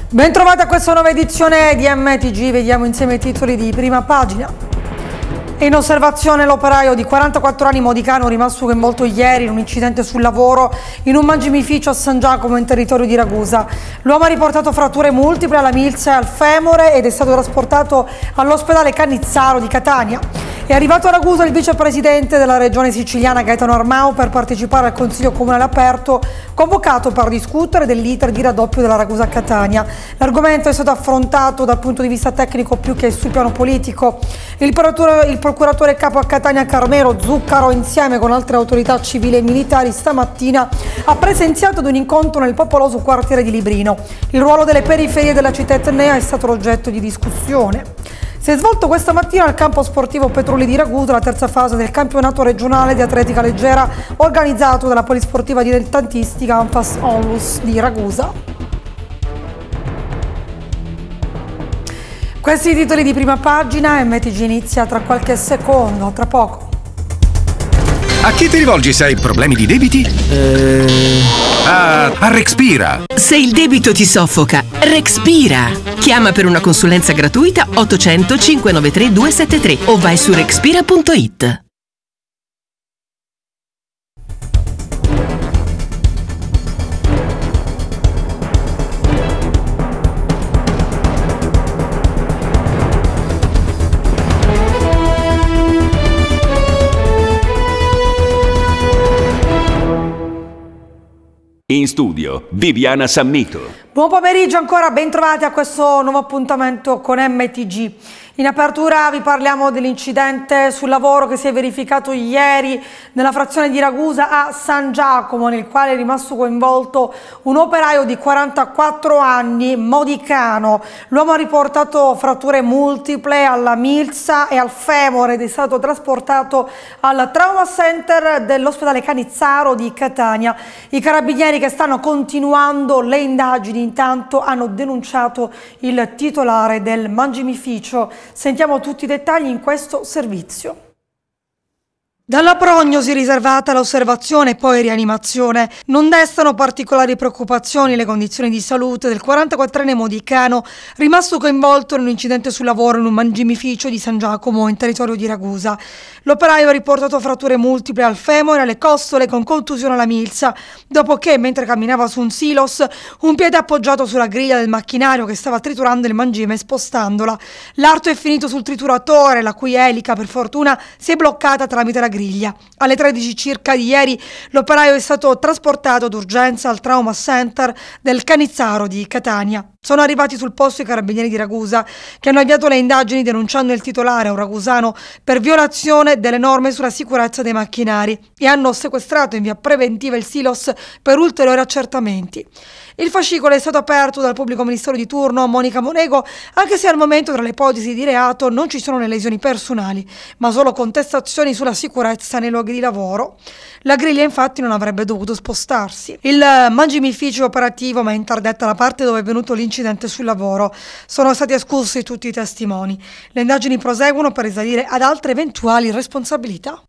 Bentrovati a questa nuova edizione di MTG, vediamo insieme i titoli di prima pagina. In osservazione l'operaio di 44 anni modicano rimasto coinvolto ieri in un incidente sul lavoro in un mangimificio a San Giacomo in territorio di Ragusa. L'uomo ha riportato fratture multiple alla milza e al femore ed è stato trasportato all'ospedale Cannizzaro di Catania. È arrivato a Ragusa il vicepresidente della regione siciliana Gaetano Armao per partecipare al Consiglio Comunale aperto convocato per discutere dell'iter di raddoppio della Ragusa-Catania. L'argomento è stato affrontato dal punto di vista tecnico più che sul piano politico. Il procuratore capo a Catania Carmelo Zuccaro, insieme con altre autorità civili e militari, stamattina ha presenziato ad un incontro nel popoloso quartiere di Librino. Il ruolo delle periferie della città etnea è stato l'oggetto di discussione. Si è svolto questa mattina al campo sportivo Petroli di Ragusa la terza fase del campionato regionale di atletica leggera organizzato dalla polisportiva dilettantistica Anfas Onlus di Ragusa. Questi i titoli di prima pagina. MTG inizia tra qualche secondo, tra poco. A chi ti rivolgi se hai problemi di debiti? A Rexpira. Se il debito ti soffoca, Rexpira. Chiama per una consulenza gratuita 800 593 273 o vai su rexpira.it. In studio, Viviana Sammito. Buon pomeriggio ancora, ben trovati a questo nuovo appuntamento con MTG. In apertura vi parliamo dell'incidente sul lavoro che si è verificato ieri nella frazione di Ragusa a San Giacomo, nel quale è rimasto coinvolto un operaio di 44 anni, modicano. L'uomo ha riportato fratture multiple alla milza e al femore ed è stato trasportato al Trauma Center dell'ospedale Cannizzaro di Catania. I carabinieri, che stanno continuando le indagini, intanto hanno denunciato il titolare del mangimificio. Sentiamo tutti i dettagli in questo servizio. Dalla prognosi riservata all'osservazione e poi rianimazione, non destano particolari preoccupazioni le condizioni di salute del 44enne modicano rimasto coinvolto in un incidente sul lavoro in un mangimificio di San Giacomo in territorio di Ragusa. L'operaio ha riportato fratture multiple al femore e alle costole con contusione alla milza, dopo che, mentre camminava su un silos, un piede appoggiato sulla griglia del macchinario che stava triturando il mangime spostandola. L'arto è finito sul trituratore, la cui elica, per fortuna, si è bloccata tramite la griglia. Alle 13 circa di ieri l'operaio è stato trasportato d'urgenza al Trauma Center del Cannizzaro di Catania. Sono arrivati sul posto i carabinieri di Ragusa, che hanno avviato le indagini denunciando il titolare, un ragusano, per violazione delle norme sulla sicurezza dei macchinari e hanno sequestrato in via preventiva il silos per ulteriori accertamenti. Il fascicolo è stato aperto dal pubblico ministero di turno Monica Monego, anche se al momento tra le ipotesi di reato non ci sono le lesioni personali, ma solo contestazioni sulla sicurezza nei luoghi di lavoro. La griglia infatti non avrebbe dovuto spostarsi. Il mangimificio operativo, ma interdetta la parte dove è avvenuto l'incidente sul lavoro. Sono stati esclusi tutti i testimoni. Le indagini proseguono per risalire ad altre eventuali responsabilità.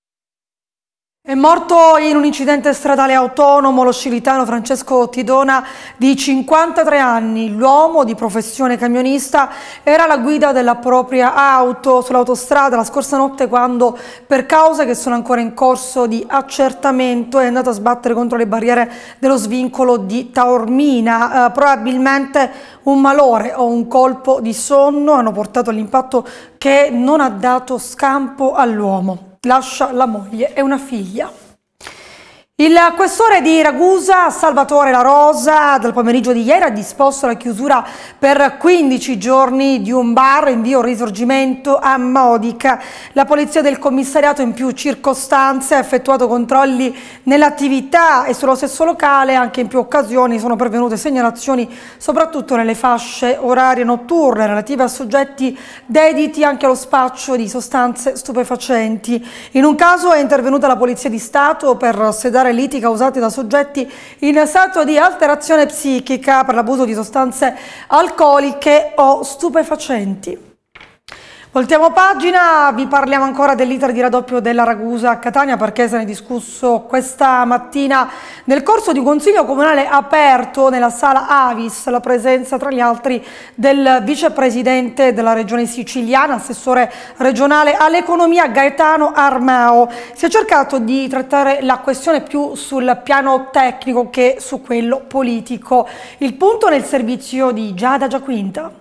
È morto in un incidente stradale autonomo lo scivitano Francesco Tidona di 53 anni. L'uomo, di professione camionista, era alla guida della propria auto sull'autostrada la scorsa notte quando, per cause che sono ancora in corso di accertamento, è andato a sbattere contro le barriere dello svincolo di Taormina. Probabilmente un malore o un colpo di sonno hanno portato all'impatto che non ha dato scampo all'uomo. Lascia la moglie e una figlia. Il questore di Ragusa, Salvatore La Rosa, dal pomeriggio di ieri ha disposto la chiusura per 15 giorni di un bar in via Risorgimento a Modica. La polizia del commissariato in più circostanze ha effettuato controlli nell'attività e sullo stesso locale anche in più occasioni sono pervenute segnalazioni soprattutto nelle fasce orarie notturne relative a soggetti dediti anche allo spaccio di sostanze stupefacenti. In un caso è intervenuta la Polizia di Stato per sedare liti causate da soggetti in stato di alterazione psichica per l'abuso di sostanze alcoliche o stupefacenti. Voltiamo pagina, vi parliamo ancora dell'iter di raddoppio della Ragusa a Catania, perché se ne è discusso questa mattina nel corso di un consiglio comunale aperto nella sala Avis, la presenza tra gli altri del vicepresidente della regione siciliana, assessore regionale all'economia Gaetano Armao. Si è cercato di trattare la questione più sul piano tecnico che su quello politico. Il punto nel servizio di Giada Giaquinta.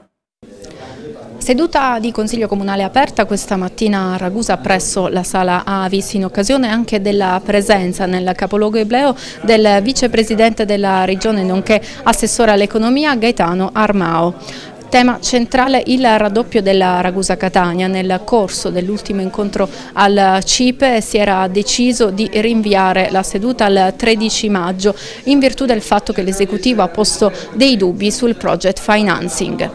Seduta di Consiglio Comunale aperta questa mattina a Ragusa presso la Sala Avis, in occasione anche della presenza nel capoluogo ebleo del vicepresidente della regione nonché assessore all'economia Gaetano Armao. Tema centrale il raddoppio della Ragusa Catania. Nel corso dell'ultimo incontro al CIPE si era deciso di rinviare la seduta al 13 maggio in virtù del fatto che l'esecutivo ha posto dei dubbi sul project financing.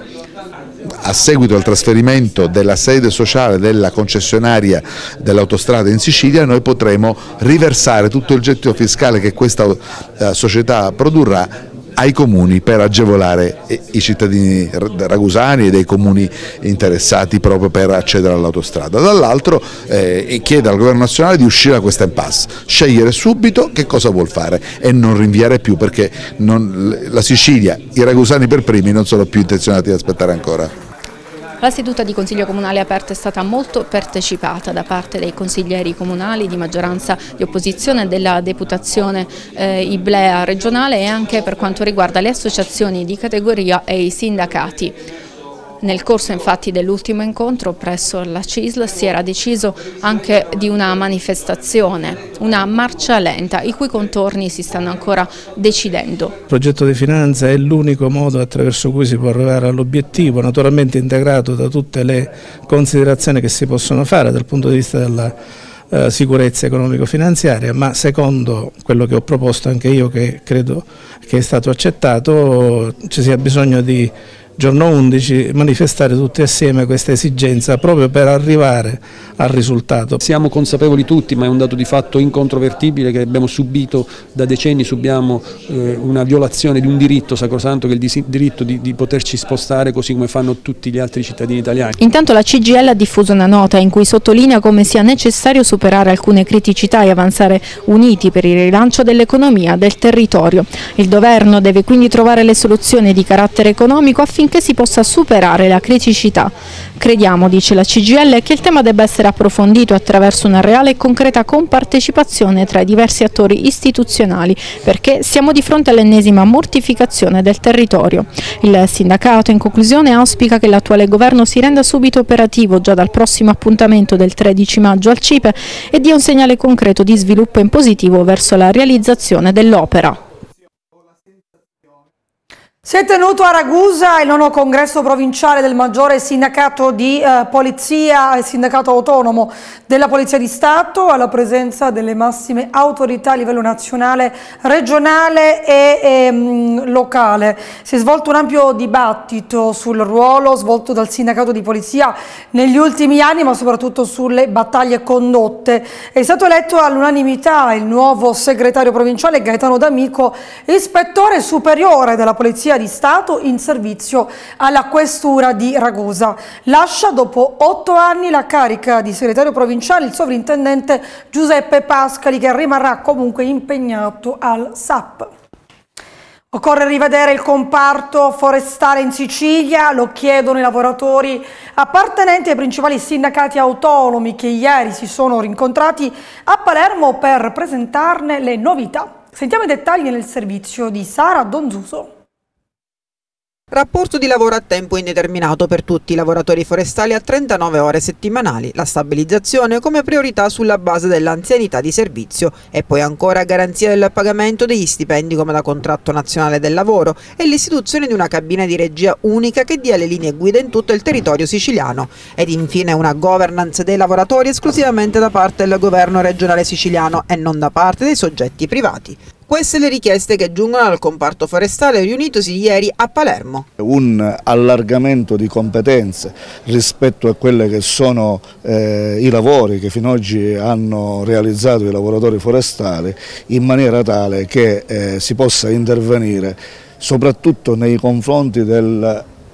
A seguito del trasferimento della sede sociale della concessionaria dell'autostrada in Sicilia, noi potremo riversare tutto il gettito fiscale che questa società produrrà ai comuni per agevolare i cittadini ragusani e dei comuni interessati proprio per accedere all'autostrada. Dall'altro chiede al governo nazionale di uscire da questa impasse, scegliere subito che cosa vuol fare e non rinviare più, perché la Sicilia, i ragusani per primi, non sono più intenzionati ad aspettare ancora. La seduta di Consiglio Comunale aperto è stata molto partecipata da parte dei consiglieri comunali di maggioranza di opposizione della deputazione Iblea regionale e anche per quanto riguarda le associazioni di categoria e i sindacati. Nel corso infatti dell'ultimo incontro presso la CISL si era deciso anche di una manifestazione, una marcia lenta, i cui contorni si stanno ancora decidendo. Il progetto di finanza è l'unico modo attraverso cui si può arrivare all'obiettivo, naturalmente integrato da tutte le considerazioni che si possono fare dal punto di vista della sicurezza economico-finanziaria, ma secondo quello che ho proposto anche io, che credo che è stato accettato, ci sia bisogno di giorno 11 manifestare tutti assieme questa esigenza proprio per arrivare al risultato. Siamo consapevoli tutti, ma è un dato di fatto incontrovertibile, che abbiamo subito da decenni, subiamo una violazione di un diritto sacrosanto, che è il diritto di poterci spostare così come fanno tutti gli altri cittadini italiani. Intanto la CGIL ha diffuso una nota in cui sottolinea come sia necessario superare alcune criticità e avanzare uniti per il rilancio dell'economia del territorio. Il governo deve quindi trovare le soluzioni di carattere economico affinché si possa superare la criticità. Crediamo, dice la CGIL, che il tema debba essere approfondito attraverso una reale e concreta compartecipazione tra i diversi attori istituzionali, perché siamo di fronte all'ennesima mortificazione del territorio. Il sindacato, in conclusione, auspica che l'attuale governo si renda subito operativo già dal prossimo appuntamento del 13 maggio al CIPE e dia un segnale concreto di sviluppo in positivo verso la realizzazione dell'opera. Si è tenuto a Ragusa il 9° congresso provinciale del maggiore sindacato di polizia e sindacato autonomo della Polizia di Stato, alla presenza delle massime autorità a livello nazionale, regionale e locale. Si è svolto un ampio dibattito sul ruolo svolto dal sindacato di polizia negli ultimi anni, ma soprattutto sulle battaglie condotte. È stato eletto all'unanimità il nuovo segretario provinciale Gaetano D'Amico, ispettore superiore della Polizia di Stato in servizio alla questura di Ragusa. Lascia dopo 8 anni la carica di segretario provinciale il sovrintendente Giuseppe Pascali, che rimarrà comunque impegnato al SAP. Occorre rivedere il comparto forestale in Sicilia, lo chiedono i lavoratori appartenenti ai principali sindacati autonomi che ieri si sono rincontrati a Palermo per presentarne le novità. Sentiamo i dettagli nel servizio di Sara Donzuso. Rapporto di lavoro a tempo indeterminato per tutti i lavoratori forestali a 39 ore settimanali, la stabilizzazione come priorità sulla base dell'anzianità di servizio e poi ancora garanzia del pagamento degli stipendi come da contratto nazionale del lavoro e l'istituzione di una cabina di regia unica che dia le linee guida in tutto il territorio siciliano ed infine una governance dei lavoratori esclusivamente da parte del governo regionale siciliano e non da parte dei soggetti privati. Queste le richieste che giungono al comparto forestale riunitosi ieri a Palermo. Un allargamento di competenze rispetto a quelle che sono i lavori che fino ad oggi hanno realizzato i lavoratori forestali, in maniera tale che si possa intervenire soprattutto nei confronti del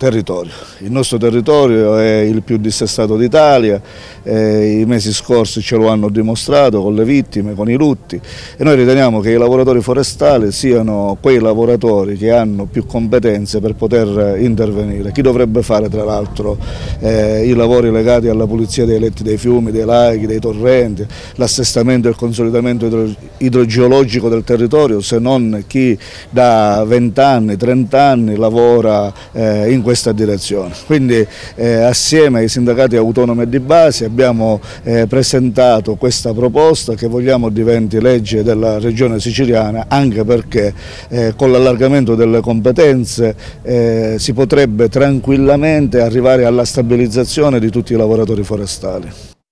territorio. Il nostro territorio è il più dissestato d'Italia, i mesi scorsi ce lo hanno dimostrato con le vittime, con i lutti, e noi riteniamo che i lavoratori forestali siano quei lavoratori che hanno più competenze per poter intervenire. Chi dovrebbe fare tra l'altro i lavori legati alla pulizia dei letti dei fiumi, dei laghi, dei torrenti, l'assestamento e il consolidamento idrogeologico del territorio, se non chi da 20 anni, 30 anni lavora in questa direzione. Quindi assieme ai sindacati autonomi e di base abbiamo presentato questa proposta che vogliamo diventi legge della regione siciliana, anche perché con l'allargamento delle competenze si potrebbe tranquillamente arrivare alla stabilizzazione di tutti i lavoratori forestali.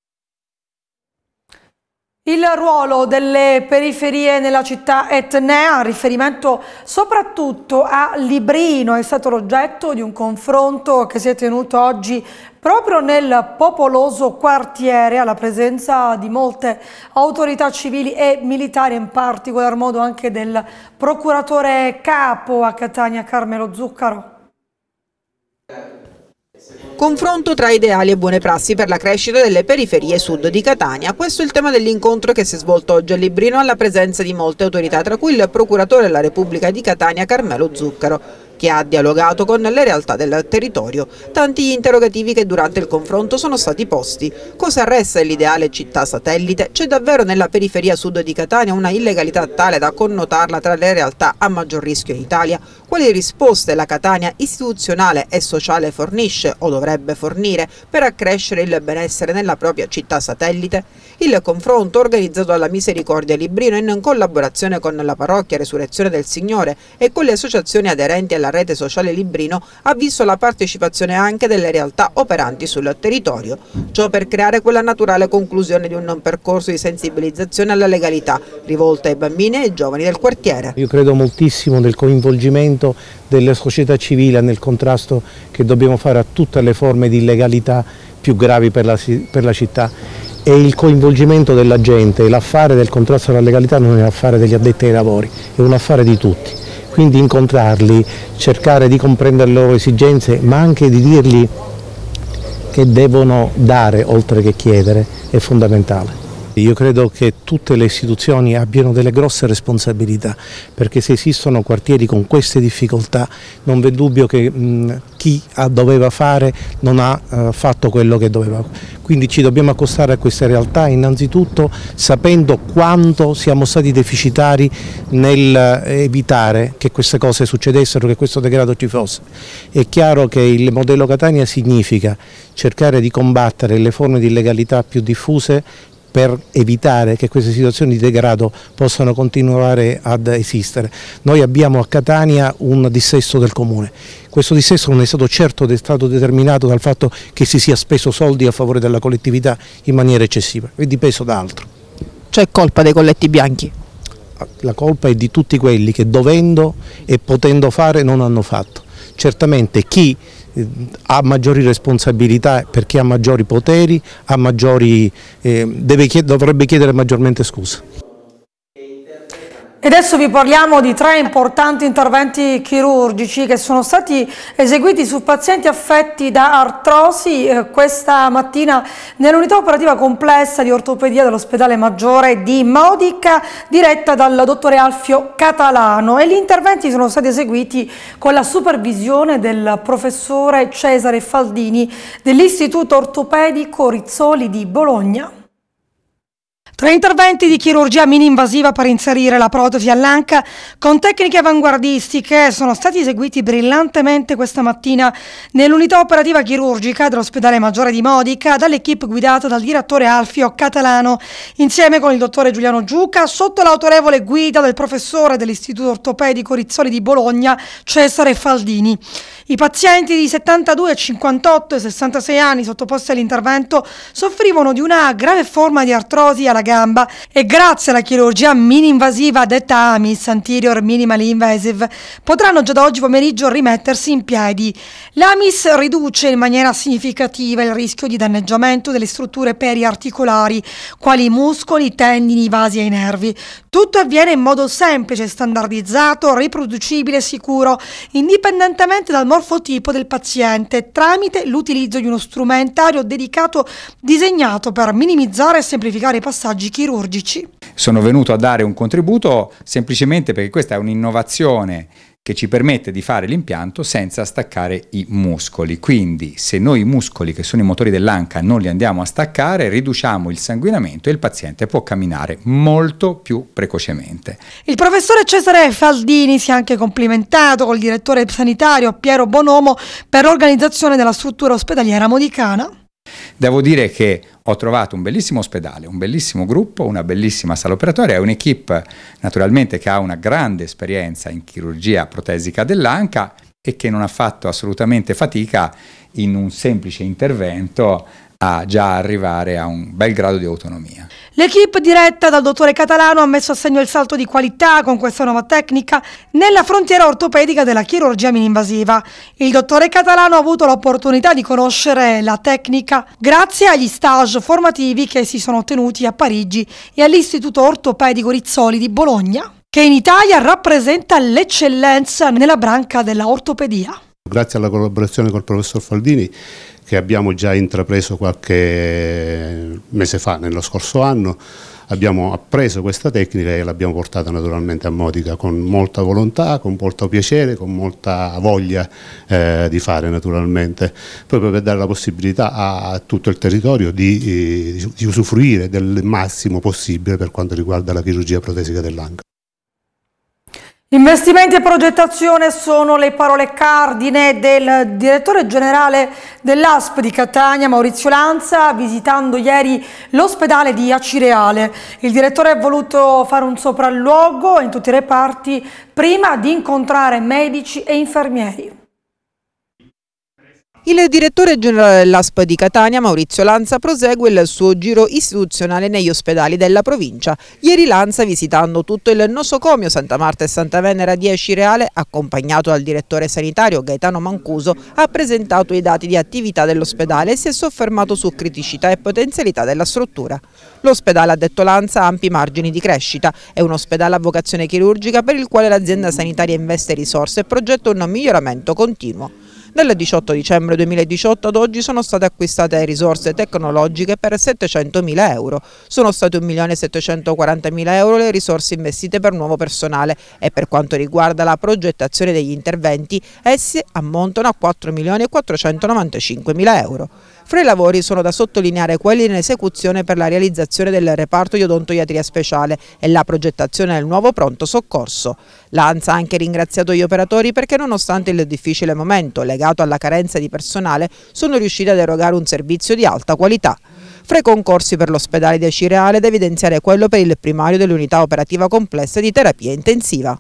Il ruolo delle periferie nella città etnea, riferimento soprattutto a Librino, è stato l'oggetto di un confronto che si è tenuto oggi proprio nel popoloso quartiere, alla presenza di molte autorità civili e militari, in particolar modo anche del procuratore capo a Catania Carmelo Zuccaro. Confronto tra ideali e buone prassi per la crescita delle periferie sud di Catania. Questo è il tema dell'incontro che si è svolto oggi a Librino alla presenza di molte autorità, tra cui il procuratore della Repubblica di Catania Carmelo Zuccaro, che ha dialogato con le realtà del territorio. Tanti gli interrogativi che durante il confronto sono stati posti. Cosa resta dell'ideale città satellite? C'è davvero nella periferia sud di Catania una illegalità tale da connotarla tra le realtà a maggior rischio in Italia? Quali risposte la Catania istituzionale e sociale fornisce o dovrebbe fornire per accrescere il benessere nella propria città satellite? Il confronto, organizzato dalla Misericordia Librino in collaborazione con la parrocchia Resurrezione del Signore e con le associazioni aderenti alla rete sociale Librino, ha visto la partecipazione anche delle realtà operanti sul territorio. Ciò per creare quella naturale conclusione di un percorso di sensibilizzazione alla legalità, rivolta ai bambini e ai giovani del quartiere. Io credo moltissimo nel coinvolgimento della società civile nel contrasto che dobbiamo fare a tutte le forme di illegalità più gravi per la città. E il coinvolgimento della gente, l'affare del contrasto alla legalità non è un affare degli addetti ai lavori, è un affare di tutti. Quindi incontrarli, cercare di comprendere le loro esigenze, ma anche di dirgli che devono dare oltre che chiedere, è fondamentale. Io credo che tutte le istituzioni abbiano delle grosse responsabilità, perché se esistono quartieri con queste difficoltà non v'è dubbio che chi doveva fare non ha fatto quello che doveva. Quindi ci dobbiamo accostare a queste realtà innanzitutto sapendo quanto siamo stati deficitari nel evitare che queste cose succedessero, che questo degrado ci fosse. È chiaro che il modello Catania significa cercare di combattere le forme di illegalità più diffuse per evitare che queste situazioni di degrado possano continuare ad esistere. Noi abbiamo a Catania un dissesto del comune. Questo dissesto non è stato certo determinato dal fatto che si sia speso soldi a favore della collettività in maniera eccessiva, è dipeso da altro. C'è colpa dei colletti bianchi? La colpa è di tutti quelli che dovendo e potendo fare non hanno fatto. Certamente chi ha maggiori responsabilità perché ha maggiori poteri, ha dovrebbe chiedere maggiormente scusa. E adesso vi parliamo di 3 importanti interventi chirurgici che sono stati eseguiti su pazienti affetti da artrosi questa mattina nell'unità operativa complessa di ortopedia dell'ospedale maggiore di Modica, diretta dal dottore Alfio Catalano, e gli interventi sono stati eseguiti con la supervisione del professore Cesare Faldini dell'Istituto Ortopedico Rizzoli di Bologna. 3 interventi di chirurgia mini-invasiva per inserire la protesi all'anca con tecniche avanguardistiche sono stati eseguiti brillantemente questa mattina nell'unità operativa chirurgica dell'ospedale maggiore di Modica dall'equipe guidata dal direttore Alfio Catalano insieme con il dottore Giuliano Giuca sotto l'autorevole guida del professore dell'Istituto Ortopedico Rizzoli di Bologna Cesare Faldini. I pazienti di 72, 58 e 66 anni sottoposti all'intervento soffrivano di una grave forma di artrosi alla gamba e grazie alla chirurgia mini-invasiva detta AMIS, Anterior Minimally Invasive, potranno già da oggi pomeriggio rimettersi in piedi. L'AMIS riduce in maniera significativa il rischio di danneggiamento delle strutture periarticolari, quali i muscoli, i tendini, i vasi e i nervi. Tutto avviene in modo semplice, standardizzato, riproducibile e sicuro, indipendentemente dal morfotipo del paziente, tramite l'utilizzo di uno strumentario dedicato disegnato per minimizzare e semplificare i passaggi chirurgici. Sono venuto a dare un contributo semplicemente perché questa è un'innovazione che ci permette di fare l'impianto senza staccare i muscoli. Quindi se noi i muscoli, che sono i motori dell'anca, non li andiamo a staccare, riduciamo il sanguinamento e il paziente può camminare molto più precocemente. Il professore Cesare Faldini si è anche complimentato col direttore sanitario Piero Bonomo per l'organizzazione della struttura ospedaliera modicana. Devo dire che ho trovato un bellissimo ospedale, un bellissimo gruppo, una bellissima sala operatoria e un'equipe naturalmente che ha una grande esperienza in chirurgia protesica dell'anca e che non ha fatto assolutamente fatica in un semplice intervento a già arrivare a un bel grado di autonomia. L'equipe diretta dal dottore Catalano ha messo a segno il salto di qualità con questa nuova tecnica nella frontiera ortopedica della chirurgia mini-invasiva. Il dottore Catalano ha avuto l'opportunità di conoscere la tecnica grazie agli stage formativi che si sono tenuti a Parigi e all'Istituto Ortopedico Rizzoli di Bologna, che in Italia rappresenta l'eccellenza nella branca della ortopedia. Grazie alla collaborazione col professor Faldini, che abbiamo già intrapreso qualche mese fa, nello scorso anno, abbiamo appreso questa tecnica e l'abbiamo portata naturalmente a Modica con molta volontà, con molto piacere, con molta voglia di fare naturalmente, proprio per dare la possibilità a tutto il territorio di usufruire del massimo possibile per quanto riguarda la chirurgia protesica dell'anca. Investimenti e progettazione sono le parole cardine del direttore generale dell'ASP di Catania, Maurizio Lanza, visitando ieri l'ospedale di Acireale. Il direttore ha voluto fare un sopralluogo in tutti i reparti prima di incontrare medici e infermieri. Il direttore generale dell'ASP di Catania, Maurizio Lanza, prosegue il suo giro istituzionale negli ospedali della provincia. Ieri Lanza, visitando tutto il nosocomio Santa Marta e Santa Venera di Acireale, accompagnato dal direttore sanitario Gaetano Mancuso, ha presentato i dati di attività dell'ospedale e si è soffermato su criticità e potenzialità della struttura. L'ospedale, ha detto Lanza, ha ampi margini di crescita. È un ospedale a vocazione chirurgica per il quale l'azienda sanitaria investe risorse e progetta un miglioramento continuo. Dal 18 dicembre 2018 ad oggi sono state acquistate risorse tecnologiche per 700.000 euro. Sono state 1.740.000 euro le risorse investite per nuovo personale e per quanto riguarda la progettazione degli interventi, essi ammontano a 4.495.000 euro. Fra i lavori sono da sottolineare quelli in esecuzione per la realizzazione del reparto di odontoiatria speciale e la progettazione del nuovo pronto soccorso. Lanza ha anche ringraziato gli operatori perché nonostante il difficile momento legato alla carenza di personale sono riusciti ad erogare un servizio di alta qualità. Fra i concorsi per l'ospedale di Acireale da evidenziare quello per il primario dell'unità operativa complessa di terapia intensiva,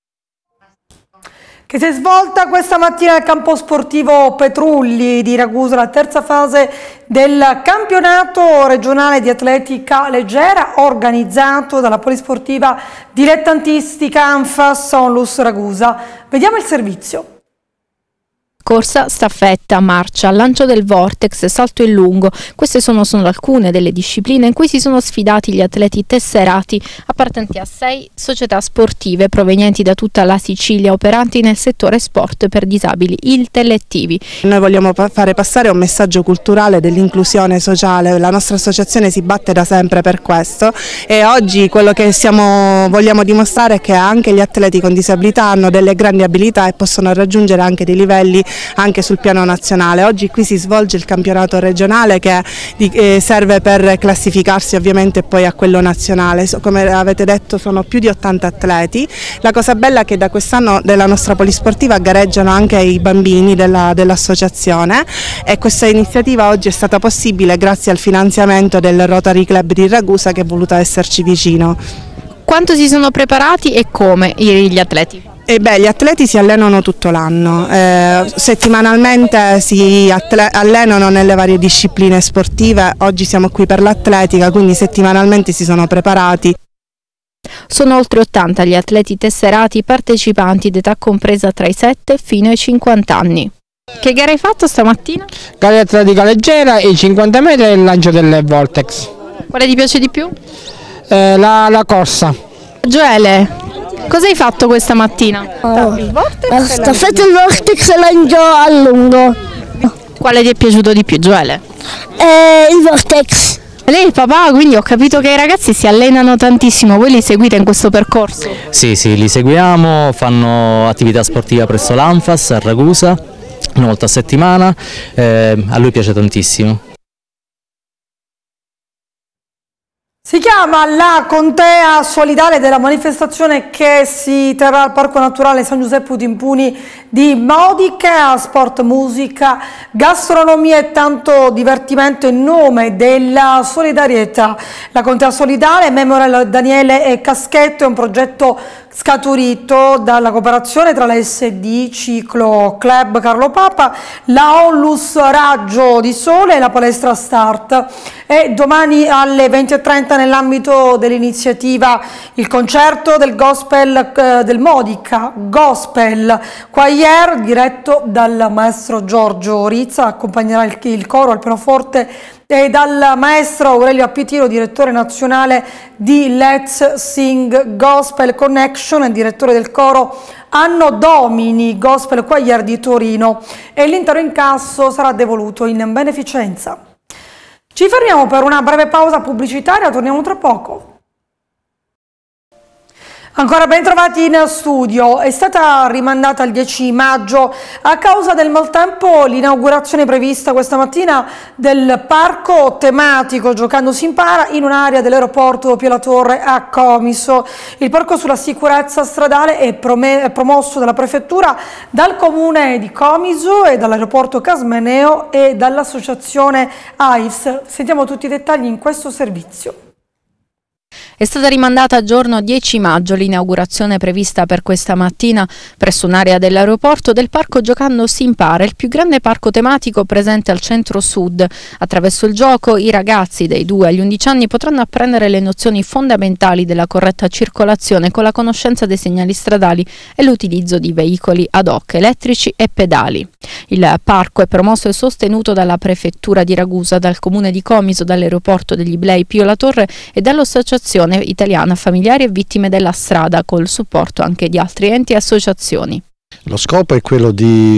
che si è svolta questa mattina al campo sportivo Petrulli di Ragusa, la terza fase del campionato regionale di atletica leggera organizzato dalla polisportiva dilettantistica Anfas Onlus Ragusa. Vediamo il servizio. Corsa, staffetta, marcia, lancio del vortex, salto in lungo. Queste sono alcune delle discipline in cui si sono sfidati gli atleti tesserati appartenenti a 6 società sportive provenienti da tutta la Sicilia operanti nel settore sport per disabili intellettivi. Noi vogliamo fare passare un messaggio culturale dell'inclusione sociale, la nostra associazione si batte da sempre per questo e oggi quello che vogliamo dimostrare è che anche gli atleti con disabilità hanno delle grandi abilità e possono raggiungere anche dei livelli anche sul piano nazionale. Oggi qui si svolge il campionato regionale che serve per classificarsi ovviamente poi a quello nazionale. Come avete detto sono più di 80 atleti. La cosa bella è che da quest'anno della nostra polisportiva gareggiano anche i bambini dell'associazione e questa iniziativa oggi è stata possibile grazie al finanziamento del Rotary Club di Ragusa che è voluto esserci vicino. Quanto si sono preparati e come gli atleti? Gli atleti si allenano tutto l'anno, settimanalmente si allenano nelle varie discipline sportive, oggi siamo qui per l'atletica, quindi settimanalmente si sono preparati. Sono oltre 80 gli atleti tesserati partecipanti d'età compresa tra i 7 fino ai 50 anni. Che gara hai fatto stamattina? Gara atletica leggera, i 50 metri e il lancio delle Vortex. Quale ti piace di più? La corsa. Gioele, cosa hai fatto questa mattina? Il Vortex, staffetta il Vortex e lancio a lungo. Quale ti è piaciuto di più, Gioele? Il Vortex. Lei è il papà, quindi ho capito che i ragazzi si allenano tantissimo, voi li seguite in questo percorso? Sì, li seguiamo, fanno attività sportiva presso l'Anfas a Ragusa, una volta a settimana, a lui piace tantissimo. Si chiama la Contea Solidale della manifestazione che si terrà al Parco Naturale San Giuseppe Utimpuni di Modica, sport, musica, gastronomia e tanto divertimento in nome della solidarietà. La Contea Solidale, Memorial Daniele e Caschetto, è un progetto scaturito dalla cooperazione tra la SD Ciclo Club Carlo Papa, la Onlus Raggio di Sole e la palestra Start. E domani alle 20:30 nell'ambito dell'iniziativa il concerto del gospel del Modica Gospel Choir diretto dal maestro Giorgio Rizza, accompagnerà il coro al pianoforte e dal maestro Aurelio Appitino, direttore nazionale di Let's Sing Gospel Connection e direttore del coro Anno Domini Gospel Choir di Torino, e l'intero incasso sarà devoluto in beneficenza. Ci fermiamo per una breve pausa pubblicitaria, torniamo tra poco. Ancora ben trovati in studio. È stata rimandata al 10 maggio a causa del maltempo l'inaugurazione prevista questa mattina del parco tematico Giocando si impara in un'area dell'aeroporto Pio La Torre a Comiso. Il parco sulla sicurezza stradale è promosso dalla prefettura, dal comune di Comiso e dall'aeroporto Casmeneo e dall'associazione AIFS. Sentiamo tutti i dettagli in questo servizio. È stata rimandata a giorno 10 maggio l'inaugurazione prevista per questa mattina presso un'area dell'aeroporto del parco Giocando si impara, il più grande parco tematico presente al centro-sud. Attraverso il gioco i ragazzi dai 2 agli 11 anni potranno apprendere le nozioni fondamentali della corretta circolazione con la conoscenza dei segnali stradali e l'utilizzo di veicoli ad hoc, elettrici e pedali. Il parco è promosso e sostenuto dalla prefettura di Ragusa, dal comune di Comiso, dall'aeroporto degli Iblei Pio La Torre e dall'associazione italiana familiari e vittime della strada, col supporto anche di altri enti e associazioni. Lo scopo è quello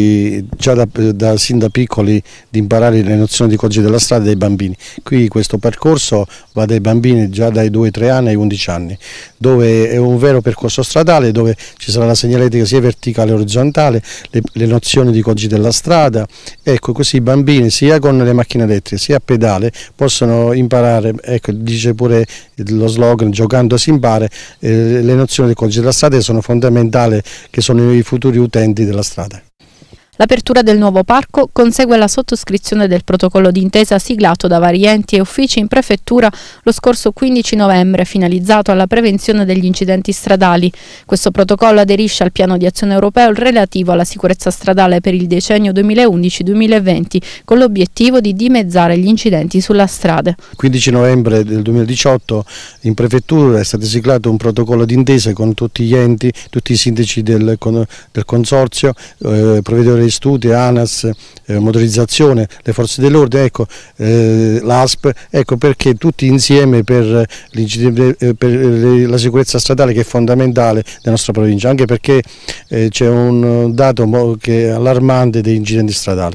sin da piccoli di imparare le nozioni di codice della strada dei bambini. Qui questo percorso va dai bambini già dai 2-3 anni ai 11 anni, dove è un vero percorso stradale dove ci sarà la segnaletica sia verticale che orizzontale, le nozioni di codice della strada. Ecco, così i bambini sia con le macchine elettriche sia a pedale possono imparare, ecco, dice pure lo slogan Giocando si impara, le nozioni di codice della strada sono fondamentali, che sono i futuri utenti della strada. L'apertura del nuovo parco consegue la sottoscrizione del protocollo d'intesa siglato da vari enti e uffici in prefettura lo scorso 15 novembre, finalizzato alla prevenzione degli incidenti stradali. Questo protocollo aderisce al piano di azione europeo relativo alla sicurezza stradale per il decennio 2011-2020, con l'obiettivo di dimezzare gli incidenti sulla strada. 15 novembre del 2018 in prefettura è stato siglato un protocollo d'intesa con tutti gli enti, tutti i sindaci del consorzio, provveditore di studi, ANAS, motorizzazione, le forze dell'ordine, ecco, l'ASP, ecco perché tutti insieme per la sicurezza stradale, che è fondamentale nella nostra provincia, anche perché c'è un dato che è allarmante degli incidenti stradali.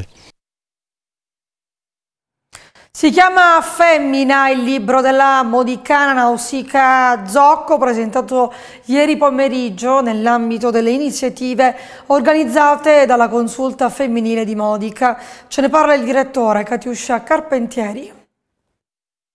Si chiama Femmina il libro della modicana Nausicaa Zocco, presentato ieri pomeriggio nell'ambito delle iniziative organizzate dalla Consulta Femminile di Modica. Ce ne parla il direttore Catiuscia Carpentieri.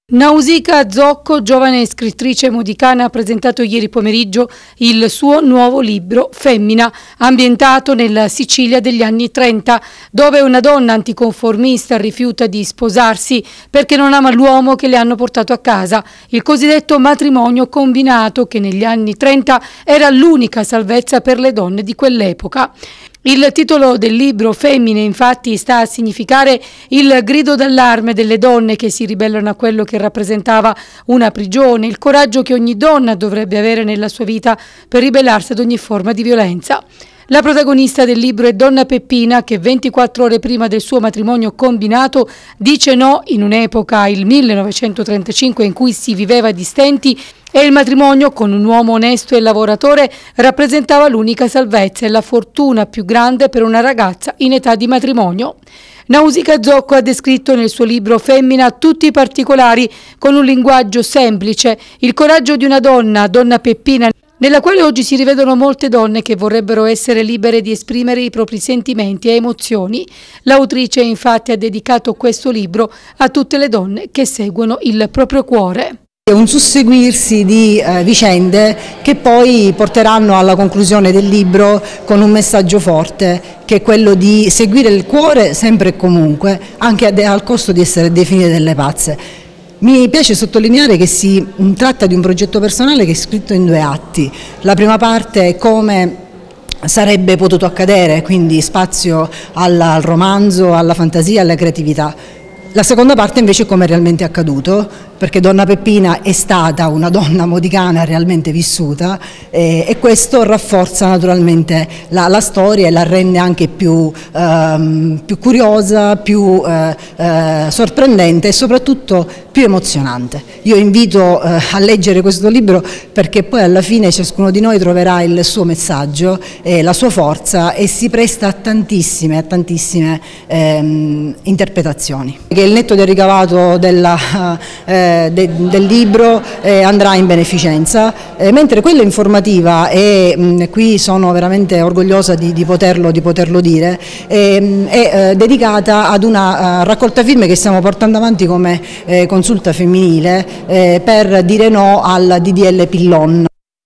Nausicaa Zocco, giovane scrittrice modicana, ha presentato ieri pomeriggio il suo nuovo libro Femmina, ambientato nella Sicilia degli anni 30, dove una donna anticonformista rifiuta di sposarsi perché non ama l'uomo che le hanno portato a casa, il cosiddetto matrimonio combinato che negli anni 30 era l'unica salvezza per le donne di quell'epoca. Il titolo del libro Femmine infatti sta a significare il grido d'allarme delle donne che si ribellano a quello che rappresentava una prigione, il coraggio che ogni donna dovrebbe avere nella sua vita per ribellarsi ad ogni forma di violenza. La protagonista del libro è Donna Peppina, che 24 ore prima del suo matrimonio combinato dice no in un'epoca, il 1935, in cui si viveva di stenti e il matrimonio con un uomo onesto e lavoratore rappresentava l'unica salvezza e la fortuna più grande per una ragazza in età di matrimonio. Nausicaa Zocco ha descritto nel suo libro Femmina tutti i particolari con un linguaggio semplice, il coraggio di una donna, Donna Peppina, nella quale oggi si rivedono molte donne che vorrebbero essere libere di esprimere i propri sentimenti e emozioni. L'autrice infatti ha dedicato questo libro a tutte le donne che seguono il proprio cuore. È un susseguirsi di vicende che poi porteranno alla conclusione del libro con un messaggio forte, che è quello di seguire il cuore sempre e comunque, anche al costo di essere definite delle pazze. Mi piace sottolineare che si tratta di un progetto personale che è scritto in 2 atti. La prima parte è come sarebbe potuto accadere, quindi spazio al romanzo, alla fantasia, alla creatività. La seconda parte invece è come è realmente accaduto, perché Donna Peppina è stata una donna modicana realmente vissuta e questo rafforza naturalmente la storia e la rende anche più curiosa, più sorprendente e soprattutto più emozionante. Io invito a leggere questo libro perché poi alla fine ciascuno di noi troverà il suo messaggio, la sua forza e si presta a tantissime interpretazioni. Il netto del ricavato del libro andrà in beneficenza, mentre quella informativa, e qui sono veramente orgogliosa di poterlo dire, è dedicata ad una raccolta firme che stiamo portando avanti come consulta femminile per dire no al DDL Pillon.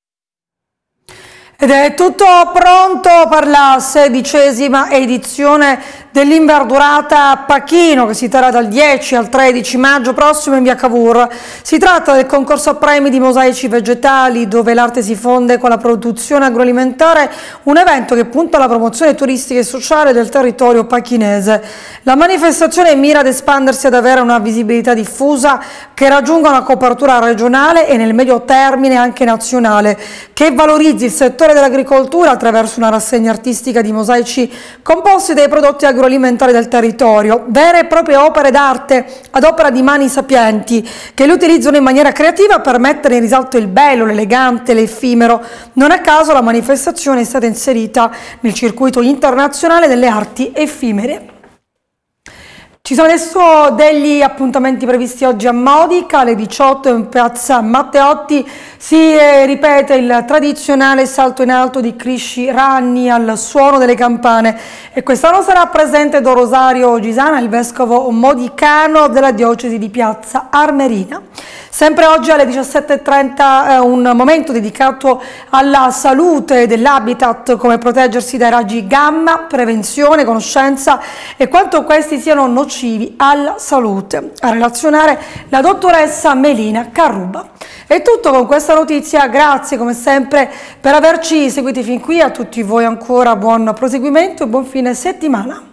Ed è tutto pronto per la 16ª edizione dell'Inverdurata Pachino, che si terrà dal 10 al 13 maggio prossimo in via Cavour. Si tratta del concorso a premi di mosaici vegetali, dove l'arte si fonde con la produzione agroalimentare, un evento che punta alla promozione turistica e sociale del territorio pachinese. La manifestazione mira ad espandersi ad avere una visibilità diffusa che raggiunga una copertura regionale e nel medio termine anche nazionale, che valorizzi il settore dell'agricoltura attraverso una rassegna artistica di mosaici composti dai prodotti agroalimentari del territorio, vere e proprie opere d'arte ad opera di mani sapienti che le utilizzano in maniera creativa per mettere in risalto il bello, l'elegante, l'effimero. Non a caso la manifestazione è stata inserita nel circuito internazionale delle arti effimere. Ci sono adesso degli appuntamenti previsti oggi a Modica, alle 18 in piazza Matteotti si ripete il tradizionale salto in alto di Crisci Ranni al suono delle campane e quest'anno sarà presente Don Rosario Gisana, il vescovo modicano della diocesi di Piazza Armerina. Sempre oggi alle 17:30 un momento dedicato alla salute dell'habitat, come proteggersi dai raggi gamma, prevenzione, conoscenza e quanto questi siano nocivi alla salute. A relazionare la dottoressa Melina Carruba. È tutto con questa notizia, grazie come sempre per averci seguiti fin qui, a tutti voi ancora buon proseguimento e buon fine settimana.